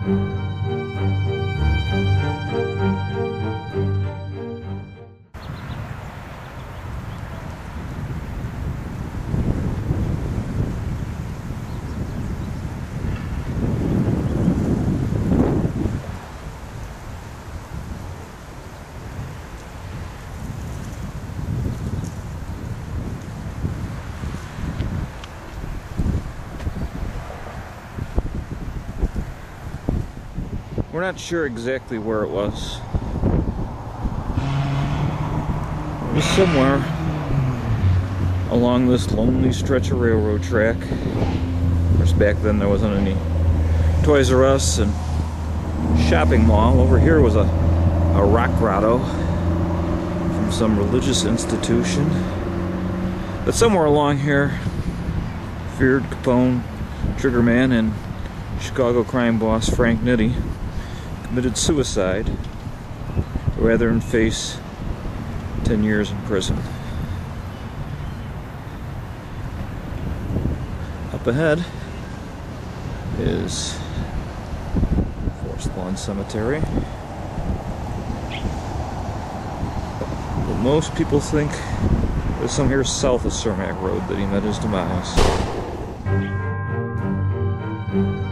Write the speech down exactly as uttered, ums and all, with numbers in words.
We're not sure exactly where it was. It was somewhere along this lonely stretch of railroad track. Of course, back then there wasn't any Toys R Us and shopping mall. Over here was a, a rock grotto from some religious institution. But somewhere along here, feared Capone, triggerman, and Chicago crime boss Frank Nitti committed suicide rather than face ten years in prison. Up ahead is Forest Lawn Cemetery. But most people think it was some here south of Cermak Road that he met his demise.